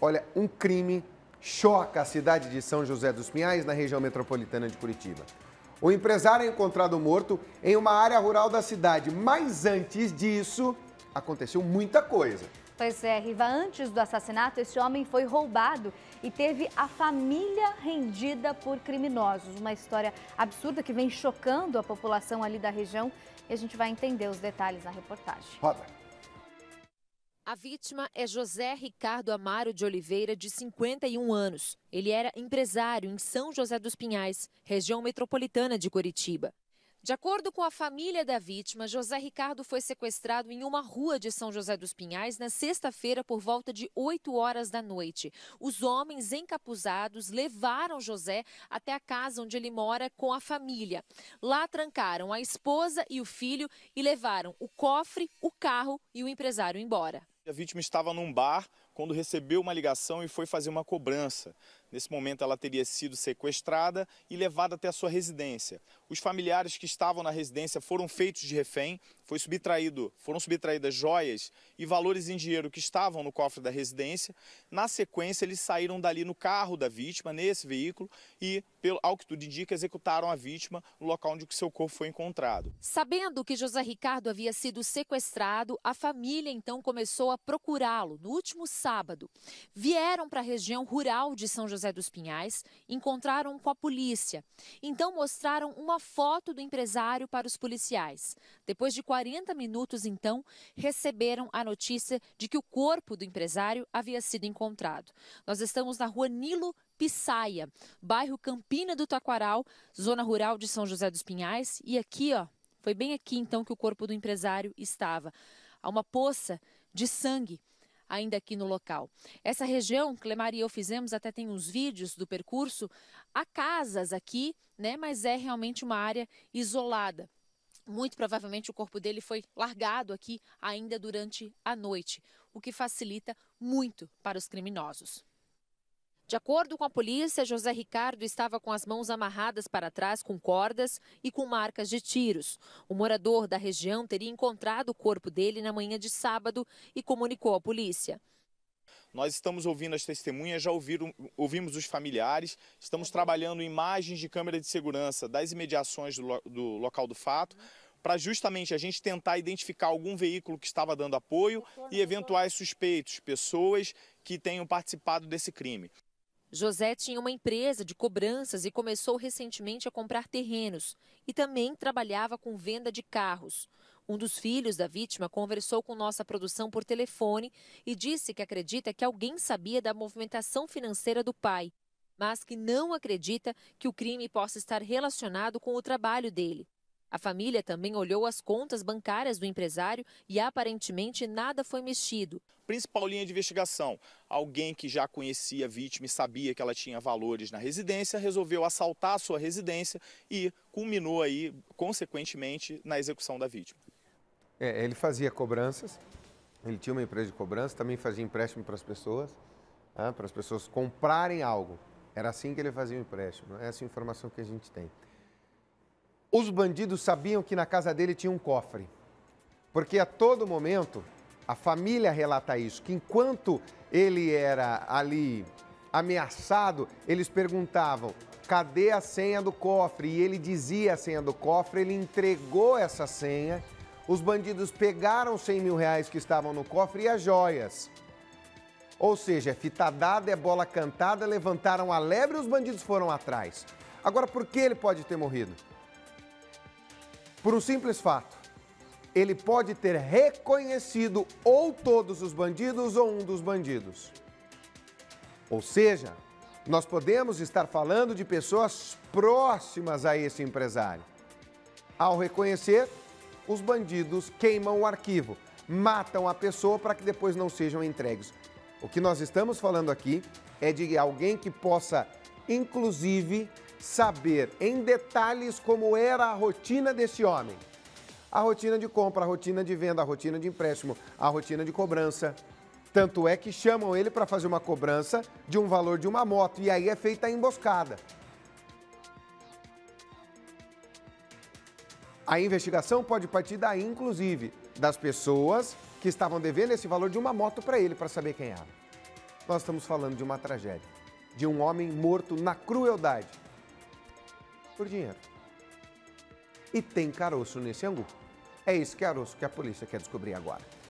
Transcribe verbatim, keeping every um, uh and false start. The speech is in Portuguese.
Olha, um crime choca a cidade de São José dos Pinhais, na região metropolitana de Curitiba. O empresário é encontrado morto em uma área rural da cidade, mas antes disso, aconteceu muita coisa. Pois é, Riva, antes do assassinato, esse homem foi roubado e teve a família rendida por criminosos. Uma história absurda que vem chocando a população ali da região e a gente vai entender os detalhes na reportagem. Roda. A vítima é José Ricardo Amaro de Oliveira, de cinquenta e um anos. Ele era empresário em São José dos Pinhais, região metropolitana de Curitiba. De acordo com a família da vítima, José Ricardo foi sequestrado em uma rua de São José dos Pinhais na sexta-feira por volta de oito horas da noite. Os homens encapuzados levaram José até a casa onde ele mora com a família. Lá trancaram a esposa e o filho e levaram o cofre, o carro e o empresário embora. A vítima estava num bar quando recebeu uma ligação e foi fazer uma cobrança. Nesse momento, ela teria sido sequestrada e levada até a sua residência. Os familiares que estavam na residência foram feitos de refém, foi subtraído, foram subtraídas joias e valores em dinheiro que estavam no cofre da residência. Na sequência, eles saíram dali no carro da vítima, nesse veículo, e, pelo, ao que tudo indica, executaram a vítima no local onde o seu corpo foi encontrado. Sabendo que José Ricardo havia sido sequestrado, a família então começou a procurá-lo no último sábado. Vieram para a região rural de São José dos Pinhais, encontraram com a polícia. Então mostraram uma foto do empresário para os policiais. Depois de quarenta minutos, então, receberam a notícia de que o corpo do empresário havia sido encontrado. Nós estamos na rua Nilo Pissaia, bairro Campina do Taquaral, zona rural de São José dos Pinhais. E aqui, ó, foi bem aqui então que o corpo do empresário estava. Há uma poça de sangue ainda aqui no local. Essa região, Clemar e eu fizemos, até tem uns vídeos do percurso, há casas aqui, né, mas é realmente uma área isolada. Muito provavelmente o corpo dele foi largado aqui ainda durante a noite, o que facilita muito para os criminosos. De acordo com a polícia, José Ricardo estava com as mãos amarradas para trás com cordas e com marcas de tiros. O morador da região teria encontrado o corpo dele na manhã de sábado e comunicou à polícia. Nós estamos ouvindo as testemunhas, já ouviram, ouvimos os familiares, estamos trabalhando imagens de câmera de segurança das imediações do, lo, do local do fato, para justamente a gente tentar identificar algum veículo que estava dando apoio e eventuais suspeitos, pessoas que tenham participado desse crime. José tinha uma empresa de cobranças e começou recentemente a comprar terrenos e também trabalhava com venda de carros. Um dos filhos da vítima conversou com nossa produção por telefone e disse que acredita que alguém sabia da movimentação financeira do pai, mas que não acredita que o crime possa estar relacionado com o trabalho dele. A família também olhou as contas bancárias do empresário e aparentemente nada foi mexido. Principal linha de investigação, alguém que já conhecia a vítima e sabia que ela tinha valores na residência, resolveu assaltar a sua residência e culminou aí, consequentemente, na execução da vítima. É, ele fazia cobranças, ele tinha uma empresa de cobrança, também fazia empréstimo para as pessoas, né, para as pessoas comprarem algo. Era assim que ele fazia o empréstimo, essa é a informação que a gente tem. Os bandidos sabiam que na casa dele tinha um cofre, porque a todo momento, a família relata isso, que enquanto ele era ali ameaçado, eles perguntavam, cadê a senha do cofre? E ele dizia a senha do cofre, ele entregou essa senha, os bandidos pegaram cem mil reais que estavam no cofre e as joias. Ou seja, é fita dada, é bola cantada, levantaram a lebre e os bandidos foram atrás. Agora, por que ele pode ter morrido? Por um simples fato, ele pode ter reconhecido ou todos os bandidos ou um dos bandidos. Ou seja, nós podemos estar falando de pessoas próximas a esse empresário. Ao reconhecer, os bandidos queimam o arquivo, matam a pessoa para que depois não sejam entregues. O que nós estamos falando aqui é de alguém que possa, inclusive, saber em detalhes como era a rotina desse homem. A rotina de compra, a rotina de venda, a rotina de empréstimo, a rotina de cobrança. Tanto é que chamam ele para fazer uma cobrança de um valor de uma moto e aí é feita a emboscada. A investigação pode partir daí, inclusive, das pessoas que estavam devendo esse valor de uma moto para ele, para saber quem era. nós estamos falando de uma tragédia, de um homem morto na crueldade, por dinheiro. E tem caroço nesse angu. É esse caroço que a polícia quer descobrir agora.